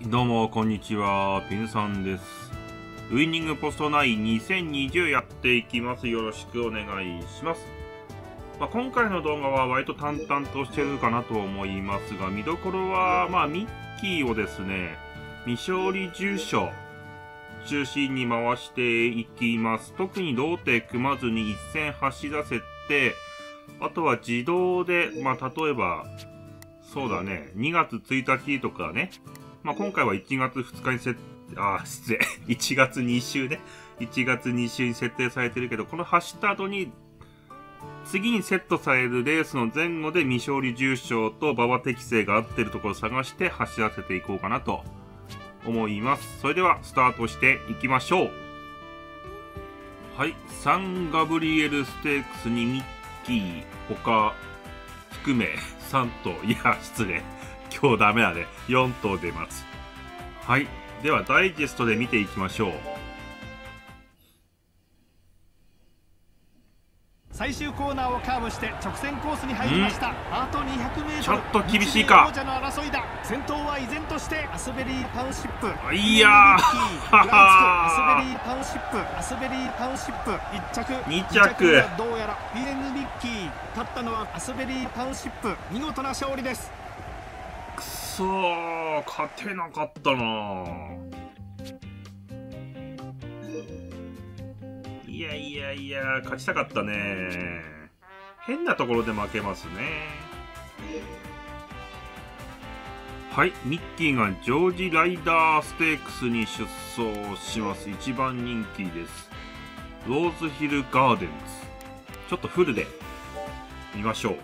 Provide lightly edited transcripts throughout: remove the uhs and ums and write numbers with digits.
どうもこんにちは、ピヌさんです。ウイニングポスト92020やっていきます。よろしくお願いします。今回の動画は割と淡々としてるかなと思いますが、見どころはミッキーをですね、未勝利重賞中心に回していきます。特にローテ組まずに一戦走らせて、あとは自動で、例えばそうだね、2月1日とかね、今回は1月2日に1月2週ね。1月2週に設定されてるけど、この走った後に、次にセットされるレースの前後で未勝利重賞と馬場適性が合ってるところを探して走らせていこうかなと思います。それではスタートしていきましょう。はい。サンガブリエルステークスにミッキー、他、含め3頭、失礼。今日ダメだね。4頭出ます。はい。では、ダイジェストで見ていきましょう。 最終コーナーをカーブして直線コースに入りました。あと 200m。ちょっと厳しいか。 王者の争いだ。先頭は依然としてアスベリータウンシップ。 いやー、 アスベリータウンシップ。アスベリータウンシップ。1着。 2着。 どうやら PN ミッキー。勝ったのはアスベリータウンシップ。見事な勝利です。 くそー、勝てなかったなー。いや、勝ちたかったね。変なところで負けますね。はい、ミッキーがジョージ・ライダーステークスに出走します。一番人気です。ローズヒルガーデンズ。ちょっとフルで見ましょう。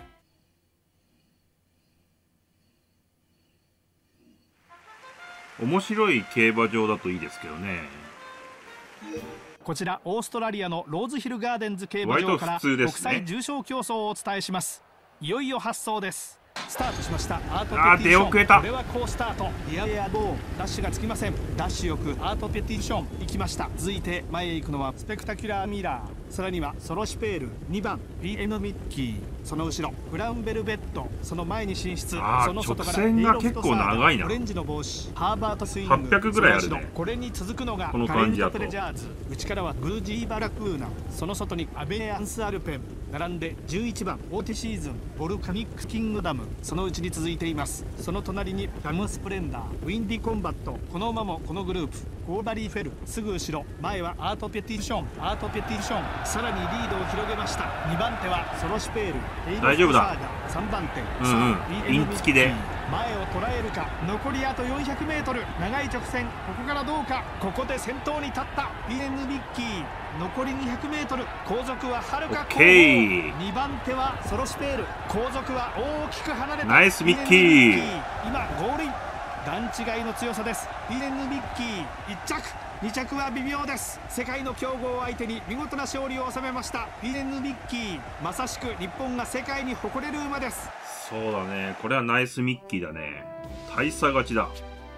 面白い競馬場だといいですけどね。 こちらオーストラリアのローズヒルガーデンズ競馬場から国際重賞競争をお伝えします。いよいよ発走です。スタートしました。アートペティション。 出遅れた。 これは好スタート。リアボーダッシュがつきません。ダッシュよくアートペティション行きました。続いて前へ行くのはスペクタキュラーミラー、さらにはソロシペール、2番 PN ミッキー、その後ろブラウンベルベット、その前に進出。その外から直線が結構長いな。 オレンジの帽子、ハーバートスイング 800ぐらいあるね。 これに続くのがこの感じだとカレントプレジャーズ、内からはブルージーバラクーナ、その外にアベアンスアルペン、並んで11番オーティシーズン、ボルカニックキングダム、そのうちに続いています。その隣にダムスプレンダー、ウィンディコンバット、この馬もこのグループ、コーバリーフェル、すぐ後ろ、前はアートペティション、さらにリードを広げました。2番手はソロシペール、 大丈夫だ。 3番手、 イン付きで前を捉えるか。残りあと 400m、 長い直線、ここからどうか。ここで先頭に立った PN ミッキー。残り 200m、 後続ははるか後方。2番手はソロシペール、後続は大きく離れた。 ナイスミッキー。 今ゴールイン。段違いの強さです。 PN ミッキー1着、2着は微妙です。世界の強豪相手に見事な勝利を収めました PN ミッキー。まさしく日本が世界に誇れる馬です。 そうだね、これはナイスミッキーだね。大差勝ちだ。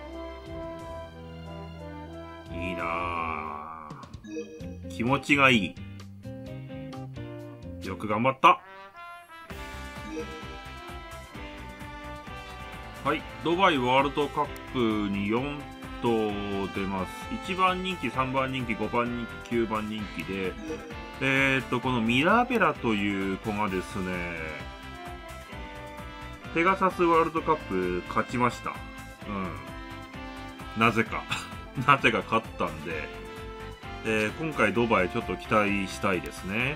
いいなあ、気持ちがいい。よく頑張った。はい、ドバイワールドカップに4頭出ます。1番人気、3番人気、5番人気、9番人気で、このミラベラという子がですね、ペガサスワールドカップ勝ちました。なぜか勝ったんで、今回ドバイちょっと期待したいですね。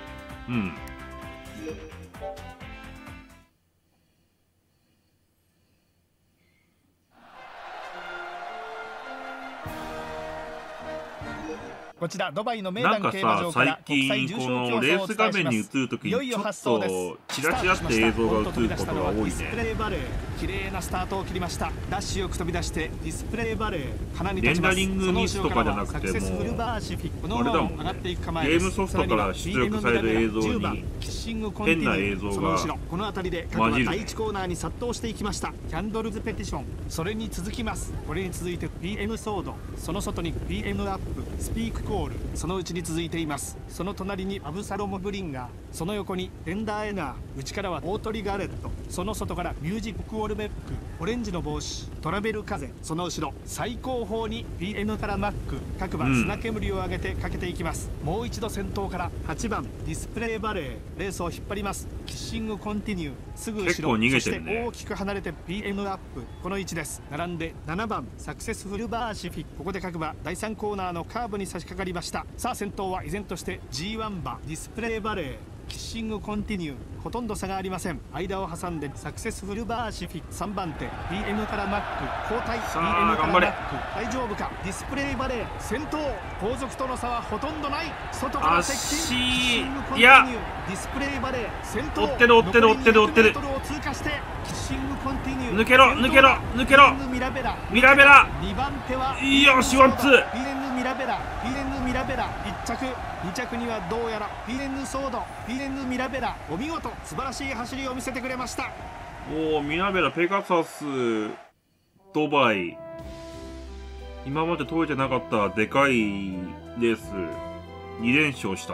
こちらドバイの名段競馬場から国際重賞競争をお伝えします。 レース画面に映るときにちょっとチラチラって映像が映ることが多いね。 ディスプレイバレー、綺麗なスタートを切りました。ダッシュよく飛び出してディスプレイバレー、鼻に立ちます。 レンダリングミスとかじゃなくても、あれだもんね、ゲームソフトから出力される映像に変な映像がこの辺りで各馬第1コーナーに殺到していきました。キャンドルズペティション、それに続きます。これに続いて PN ソード、その外に PN アップ、スピークコール、そのうちに続いています。その隣にアブサロム・ブリンガー、その横にテンダーエナー、 内からは大鳥ガレット、その外からミュージックオルベック、オレンジの帽子トラベル風、その後ろ最後方に PN からマック、各馬砂煙を上げてかけていきます。もう一度先頭から8番ディスプレイバレー、レースを引っ張ります。キッシングコンティニュー、すぐ後ろ、 結構逃げてるね。 そして大きく離れて PN アップ、この位置です。並んで7番サクセスフルバーシフィ、ここで各馬第3コーナーのカーブに差し掛かりました。さあ先頭は依然として G1 馬ディスプレイバレー、キッシングコンティニュー、ほとんど差がありません。間を挟んでサクセスフルバーシフィ、3番手 PN からマック、交代 PN からマック、大丈夫か。ディスプレイバレー先頭、後続との差はほとんどない。外から接近、キッシングコンティニュー、ディスプレイバレー先頭、 追ってる追ってる追ってる追ってる、 を通過してキッシングコンティニュー、 抜けろ抜けろ抜けろ、 ミラベラ、 ミラベラ、 2番手はよしワンツー、 ピレンヌミラベラ、ピレンヌミラベラ1着、2着にはどうやらピレンヌソード、ピレンヌミラベラ、お見事素晴らしい走りを見せてくれました。 おお、ミラベラ、ペガサス、ドバイ、今まで解いてなかったでかいレース2連勝した。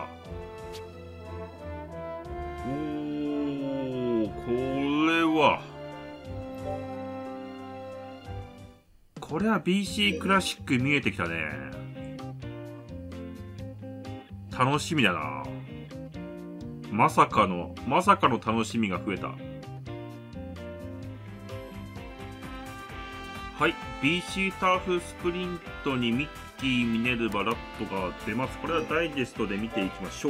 おお、これは BC クラシック見えてきたね。楽しみだな。まさかの楽しみが増えた。はい、BC ターフスプリントにミッキー、ミネルヴァ、ラットが出ます。これはダイジェストで見ていきましょう。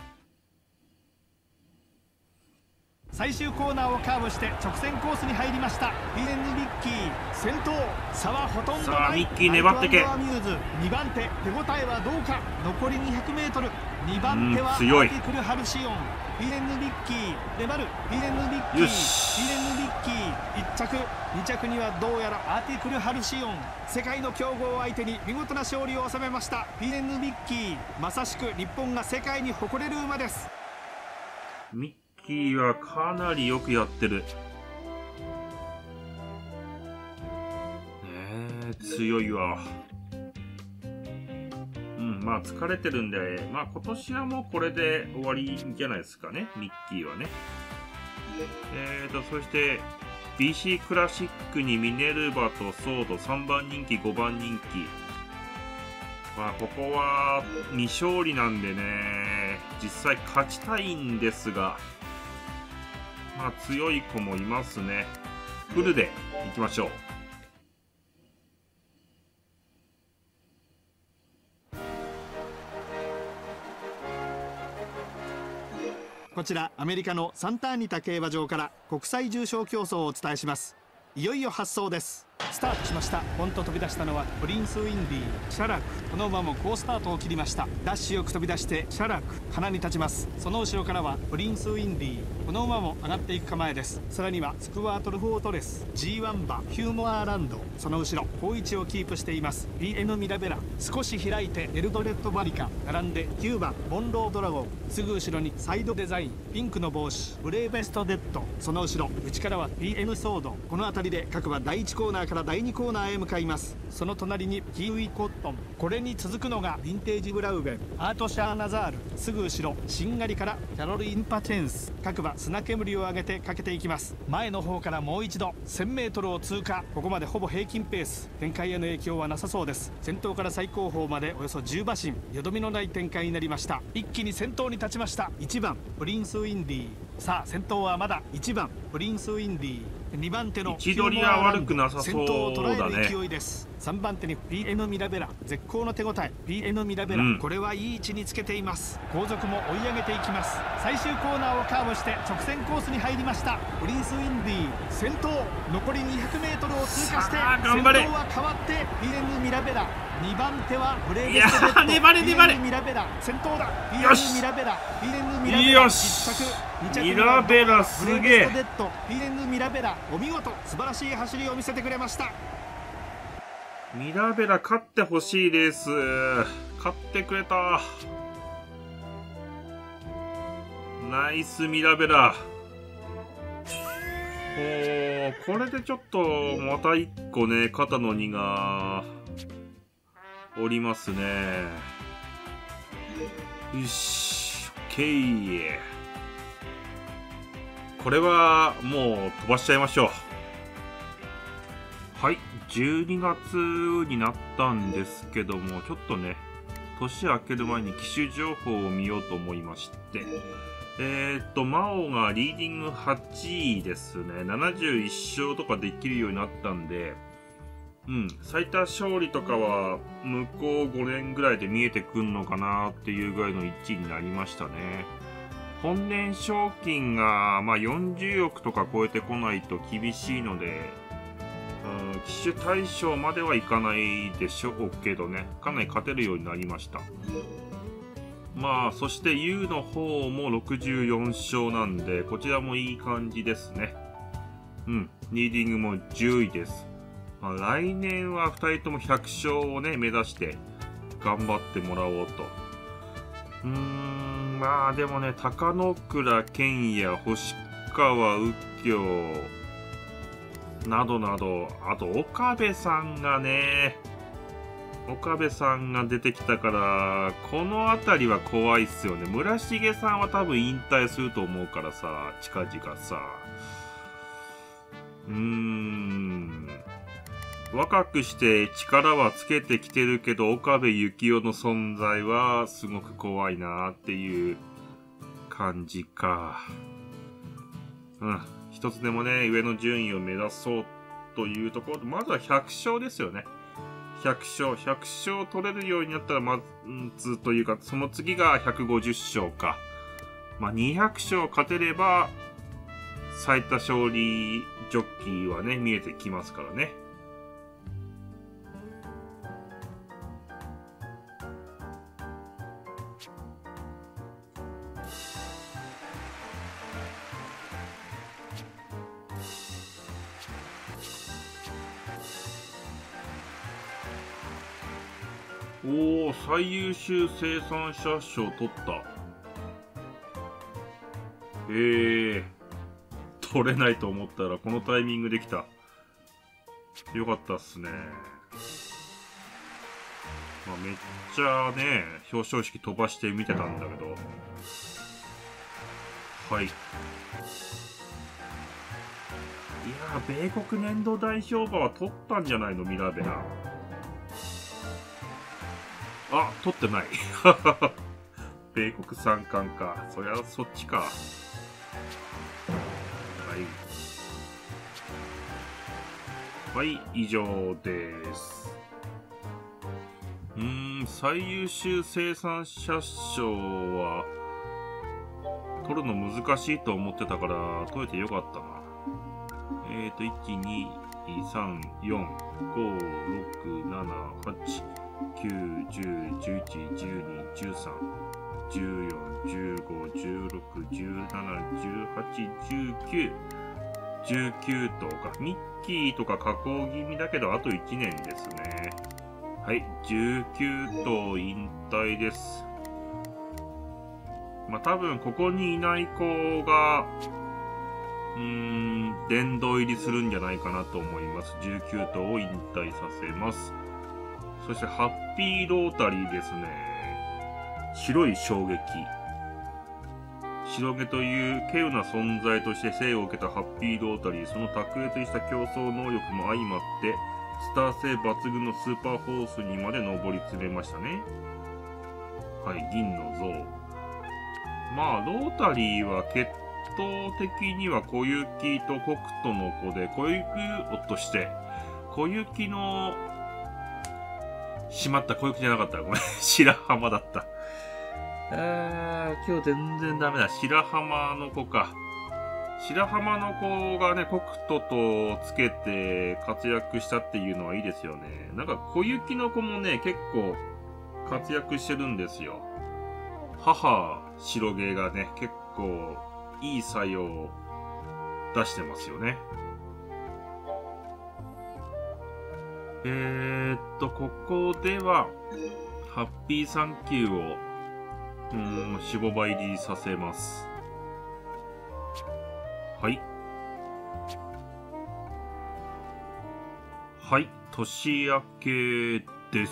最終コーナーをカーブして直線コースに入りました。ピレンヌミッキー先頭、差はほとんどない。 さあミッキー粘ってけ。 ライト&アミューズ2番手、手応えはどうか。残り 200m、 2番手は強い。 アーティクルハルシオン、ピレンヌミッキー粘る、ピレンヌミッキー、 よし、 ピレンヌミッキー1着、2着にはどうやらアーティクルハルシオン。世界の強豪相手に見事な勝利を収めました。ピレンヌミッキー、まさしく日本が世界に誇れる馬です。 ミッキーはかなりよくやってる。強いわ。まあ疲れてるんで、まあ今年はもうこれで終わりじゃないですかね、ミッキーはね。そして BC クラシックにミネルヴァとソード、3番人気、5番人気。まあここは未勝利なんでね、実際勝ちたいんですが、まあ強い子もいますね。フルでいきましょう。 こちらアメリカのサンタアニタ競馬場から国際重賞競争をお伝えします。いよいよ発走です。スタートしました。ポンと飛び出したのはプリンスウィンディ、シャラク。この馬も好スタートを切りました。ダッシュよく飛び出してシャラク、鼻に立ちます。その後ろからはプリンスウィンディ、この馬も上がっていく構えです。さらにはスクワートルフォートレス、 G1 馬ヒューモアーランド、その後ろ好位置をキープしています。 PN ミラベラ、少し開いてエルドレッドバリカ、並んで9番モンロードラゴン、すぐ後ろにサイドデザイン、ピンクの帽子ブレイベストデッド、その後ろ内からは PN ソード。この辺りで各馬第1コーナーから第2コーナーへ向かいます。その隣にキウイコットン、これに続くのがヴィンテージブラウベン、アートシャーナザール、すぐ後ろしんがりからキャロルインパチェンス。各馬砂煙を上げてかけていきます。前の方からもう一度 1000m を通過。ここまでほぼ平均ペース、展開への影響はなさそうです。先頭から最後方までおよそ10馬身、よどみのない展開になりました。一気に先頭に立ちました。1番プリンスウィンディ、さあ先頭はまだ1番プリンスウィンディ、2番手の位置取りは悪くなさそうだね。 先頭を捉える勢いです。3番手に PN ミラベラ、絶好の手応え。 PN ミラベラ、これはいい位置につけています。後続も追い上げていきます。最終コーナーをカーブして直線コースに入りました。プリンスウィンディ先頭、残り 200m を通過して先頭は変わって PN ミラベラ、2番手はブレイベストデッド、 粘れ粘れ、 ミラベラ先頭だ。 よし、 ミラベラ、PN ミラベラ、 よし、 1着、2着ミラベラすげえ。 ブレイベストデッド、PN ミラベラ、お見事素晴らしい走りを見せてくれました。 ミラベラ勝ってほしいです。勝ってくれた。ナイスミラベラ。これでちょっとまた1個ね、肩の荷がおりますね。よし、オッケー。 これはもう飛ばしちゃいましょう。はい、12月になったんですけども、ちょっとね、年明ける前に機種情報を見ようと思いまして、マオがリーディング8位ですね。71勝とかできるようになったんで、最多勝利とかは向こう5年ぐらいで見えてくんのかなっていうぐらいの1位になりましたね。本年賞金が、40億とか超えてこないと厳しいので、機種対象まではいかないでしょうけどね、かなり勝てるようになりました。そして U の方も64勝なんで、こちらもいい感じですね。リーディングも10位です。来年は2人とも100勝をね、目指して頑張ってもらおうと。でもね、高野倉健也、星川右京、などなど、あと岡部さんが出てきたから、このあたりは怖いっすよね。村重さんは多分引退すると思うからさ、近々さ。若くして力はつけてきてるけど、岡部幸雄の存在はすごく怖いなっていう感じか。一つでもね、上の順位を目指そうというところで、まずは100勝ですよね。100勝取れるようになったら、ずというか、その次が150勝か。200勝勝てれば、最多勝利ジョッキーはね、見えてきますからね。最優秀生産者賞取った。取れないと思ったらこのタイミングできた。よかったっすね。めっちゃね、表彰式飛ばして見てたんだけど。はい。いやー、米国年度代表馬は取ったんじゃないの、ミラベラ。取ってない。米国三冠か。そりゃそっちか。はい。はい、以上です。最優秀生産者賞は、取るの難しいと思ってたから、取れてよかったな。1、2、3、4、5、6、7、8、9、10、11、12、13、14、15、16、17、18、19、19頭か。ミッキーとか加工気味だけど、あと1年ですね。はい、19頭引退です。多分ここにいない子が、殿堂入りするんじゃないかなと思います。19頭を引退させます。そしてハッピーロータリーですね。白い衝撃。白毛という稀有な存在として生を受けたハッピーロータリー、その卓越した競争能力も相まって、スター性抜群のスーパーホースにまで上り詰めましたね。はい、銀の像。ロータリーは血統的には小雪と北斗の子で、小雪として、小雪の、しまった、小雪じゃなかった。ごめん、白浜だった。今日全然ダメだ。白浜の子か。白浜の子がね、北斗とつけて活躍したっていうのはいいですよね。なんか小雪の子もね、結構活躍してるんですよ。母、白毛がね、結構いい作用を出してますよね。ここでは、ハッピーサンキューを、45倍入りさせます。はい。はい、年明けです。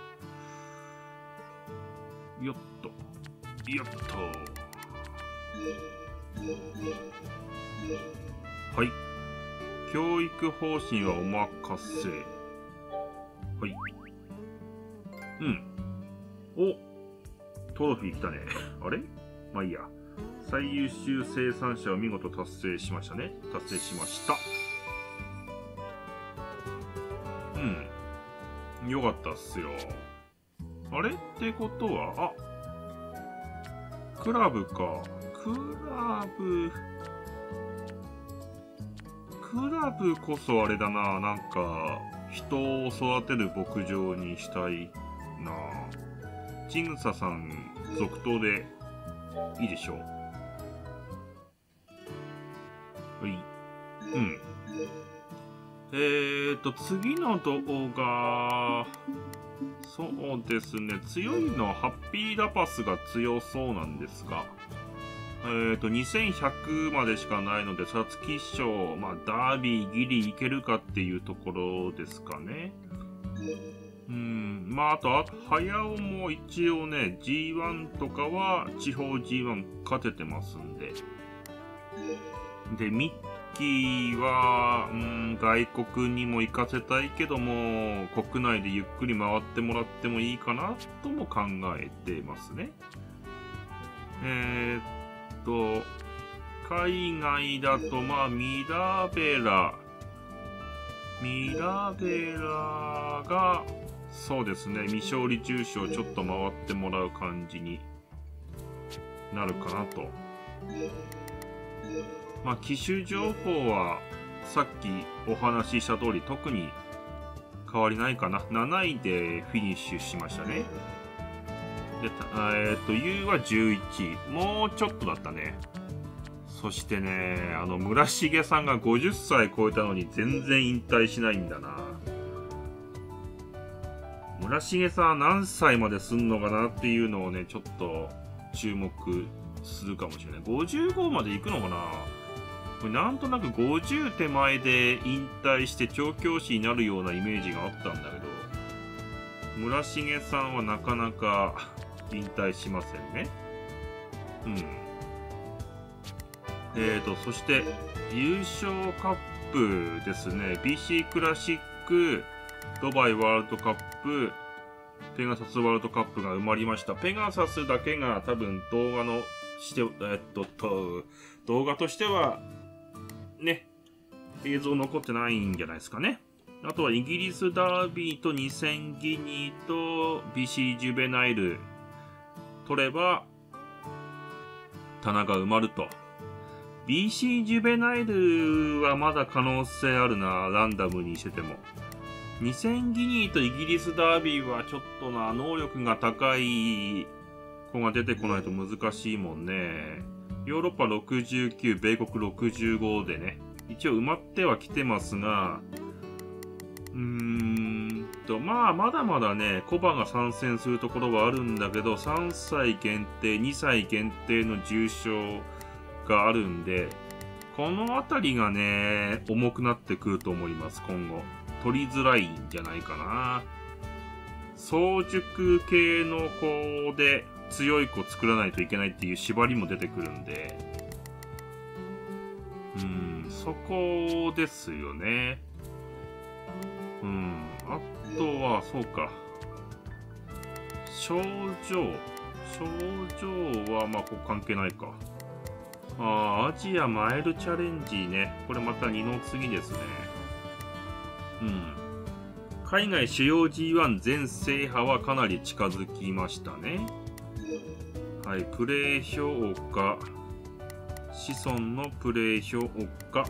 よっと。よっと。 はい。教育方針はお任せ。はい。うん。お、トロフィー来たね。あれ？まあいいや。最優秀生産者を見事達成しましたね。達成しました。うん。よかったっすよ。あれってことは、クラブか。クラブこそあれだな。なんか、人を育てる牧場にしたいな。ちぐささん、続投でいいでしょう。はい。うん。次の動画、そうですね、強いのはハッピーラパスが強そうなんですが、2100までしかないので、皐月賞、まあ、ダービーギリいけるかっていうところですかね。まあ、あと、早尾も一応ね、G1 とかは地方 G1 勝ててますんで。で、ミッキーは、外国にも行かせたいけども、国内でゆっくり回ってもらってもいいかなとも考えてますね。海外だと、まあ、ミラベラが、そうですね、未勝利重賞ちょっと回ってもらう感じになるかなと。まあ、機種情報は、さっきお話しした通り特に変わりないかな。7位でフィニッシュしましたね。で、U は11位。もうちょっとだったね。そしてね、村重さんが50歳超えたのに全然引退しないんだな。村重さんは何歳まですんのかなっていうのをね、ちょっと注目するかもしれない。55まで行くのかな。これなんとなく50手前で引退して調教師になるようなイメージがあったんだけど、村重さんはなかなか引退しませんね。そして、優勝カップですね。BC クラシック、ドバイワールドカップ、ペガサスワールドカップが埋まりました。ペガサスだけが多分動画としては、ね、映像残ってないんじゃないですかね。あとはイギリスダービーと2000ギニーと BC ジュベナイル取れば棚が埋まると。BC ジュベナイルはまだ可能性あるな、ランダムにしてても。2000ギニーとイギリスダービーはちょっとな、能力が高い子が出てこないと難しいもんね。ヨーロッパ69、米国65でね、一応埋まってはきてますが、まあ、まだまだね、コバが参戦するところはあるんだけど、3歳限定、2歳限定の重賞があるんで、このあたりがね、重くなってくると思います、今後。取りづらいんじゃないかな。早熟系の子で強い子作らないといけないっていう縛りも出てくるんで、そこですよね。あとは、そうか。症状は、まあ、ここ関係ないか。アジアマイルチャレンジね。これまた2の次ですね。海外主要 G1 全制覇はかなり近づきましたね。はい、プレイ評価。子孫のプレイ評価。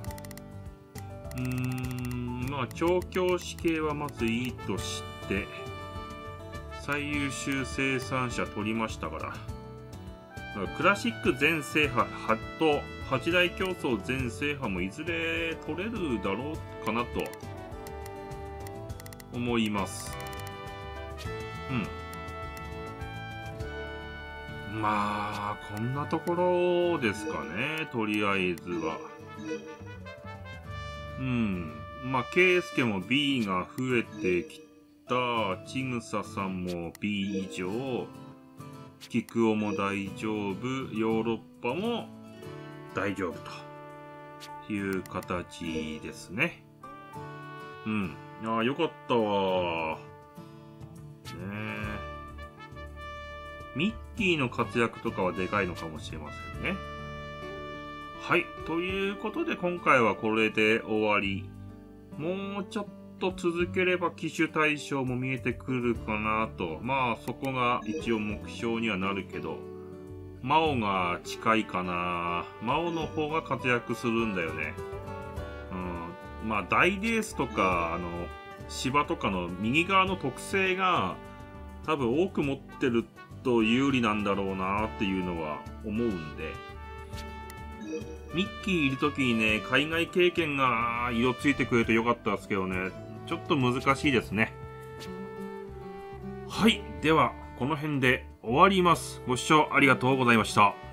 まあ、調教師系はまずいいとして、最優秀生産者取りましたから。クラシック全制覇と8大競争全制覇もいずれ取れるだろうかなと思います。まあ、こんなところですかね、とりあえずは。まあ、ケイスケも B が増えてきた、ちぐささんも B 以上、キクオも大丈夫、ヨーロッパも大丈夫とっていう形ですね。うん。ああ、よかったわ。ねえ。ミッキーの活躍とかはでかいのかもしれませんね。はい。ということで今回はこれで終わり。もうちょっと続ければ機種対象も見えてくるかなと。まあそこが一応目標にはなるけど、マオが近いかな。マオの方が活躍するんだよね。うん。まあ大レースとか、芝とかの右側の特性が多分多く持ってると有利なんだろうなっていうのは思うんで。ミッキーいるときにね、海外経験が色ついてくれてよかったですけどね、ちょっと難しいですね。はい。では、この辺で終わります。ご視聴ありがとうございました。